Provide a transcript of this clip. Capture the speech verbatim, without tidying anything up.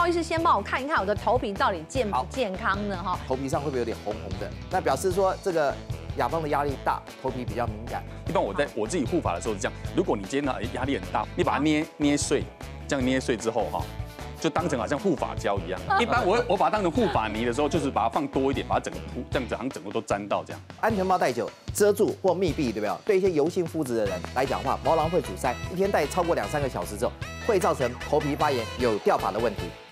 医师先帮我看一看我的头皮到底健不健康呢？哈， 头皮上会不会有点红红的？那表示说这个亚芳的压力大，头皮比较敏感。 一般我在我自己护发的时候是这样，如果你今天呢压力很大，你把它捏捏碎，这样捏碎之后哈。就当成好像护发胶一样。一般我我把它当成护发泥的时候，就是把它放多一点，把它整个铺这样子，好像整个都沾到这样。 安全帽戴久，遮住或密闭，对不对？对一些油性肤质的人来讲话，毛囊会阻塞，一天戴超过两三个小时之后，会造成头皮发炎、有掉发的问题。